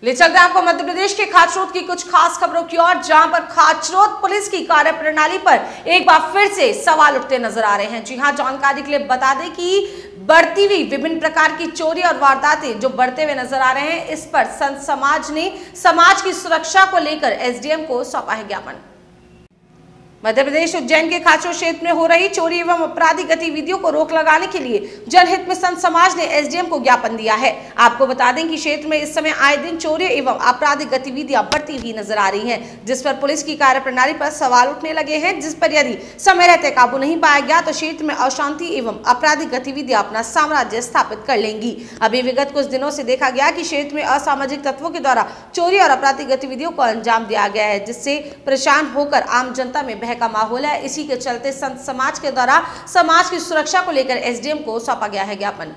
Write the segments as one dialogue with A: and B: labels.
A: ले चलते हैं आपको मध्य प्रदेश के खाचरोद की कुछ खास खबरों की ओर, जहां पर खाचरोद पुलिस की कार्यप्रणाली पर एक बार फिर से सवाल उठते नजर आ रहे हैं। जी हां, जानकारी के लिए बता दें कि बढ़ती हुई विभिन्न प्रकार की चोरी और वारदातें जो बढ़ते हुए नजर आ रहे हैं, इस पर संत समाज ने समाज की सुरक्षा को लेकर एसडीएम को सौंपा है ज्ञापन। मध्य प्रदेश उज्जैन के खाचरोद क्षेत्र में हो रही चोरी एवं आपराधिक गतिविधियों को रोक लगाने के लिए जनहित में संत समाज ने एसडीएम को ज्ञापन दिया है। आपको बता दें कि क्षेत्र में इस समय आए दिन चोरी एवं आपराधिक गतिविधियां बढ़ती हुई नजर आ रही हैं, जिस पर पुलिस की कार्यप्रणाली पर सवाल उठने लगे हैं, जिस पर यदि समय रहते काबू नहीं पाया गया तो क्षेत्र में अशांति एवं आपराधिक गतिविधियां अपना साम्राज्य स्थापित कर लेंगी। अभी विगत कुछ दिनों से देखा गया कि क्षेत्र में असामाजिक तत्वों के द्वारा चोरी और आपराधिक गतिविधियों को अंजाम दिया गया है, जिससे परेशान होकर आम जनता में का माहौल है। इसी के चलते संत समाज के द्वारा समाज की सुरक्षा को लेकर एसडीएम को सौंपा गया है ज्ञापन।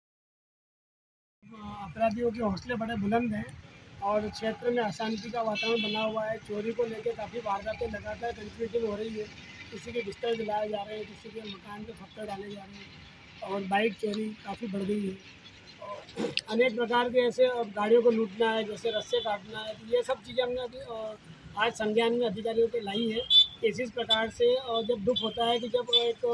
B: अपराधियों के हौसले बड़े बुलंद हैं और क्षेत्र में अशांति का वातावरण बना हुआ है। चोरी को लेकर काफ़ी वारदातें लगातार कंटिन्यूटी हो रही है। किसी के बिस्तर जलाए जा रहे हैं, किसी के मकान के पत्थर डाले जा रहे हैं और बाइक चोरी काफ़ी बढ़ गई है। और अनेक प्रकार के ऐसे गाड़ियों को लूटना है, जैसे रस्से काटना है, तो ये सब चीज़ें हमने अभी आज संज्ञान में अधिकारियों को लाई है। इस प्रकार से और जब दुख होता है कि जब एक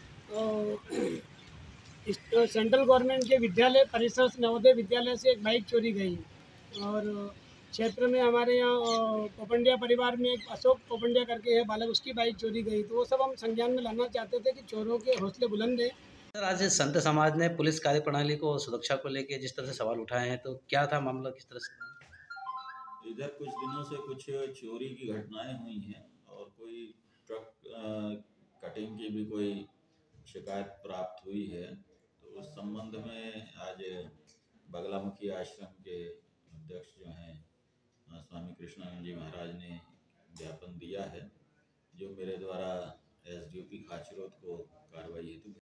B: सेंट्रल गवर्नमेंट के विद्यालय परिसर नवोदय विद्यालय से एक बाइक चोरी गई और क्षेत्र में हमारे यहाँ पोपंडिया परिवार में एक अशोक पोपंडिया करके है बालक, उसकी बाइक चोरी गई। तो वो सब हम संज्ञान में लाना चाहते थे कि चोरों के हौसले बुलंद हैं।
C: सर, आज संत समाज ने पुलिस कार्यप्रणाली को सुरक्षा को लेके जिस तरह से सवाल उठाए हैं, तो क्या था मामला, किस तरह से?
D: इधर कुछ दिनों से कुछ चोरी की घटनाएं हुई हैं और कोई ट्रक कटिंग की भी कोई शिकायत प्राप्त हुई है। तो उस संबंध में आज बगलामुखी आश्रम के अध्यक्ष जो हैं स्वामी कृष्णानंद जी महाराज ने ज्ञापन दिया है, जो मेरे द्वारा एसडीओपी खाचरोद को कार्रवाई हेतु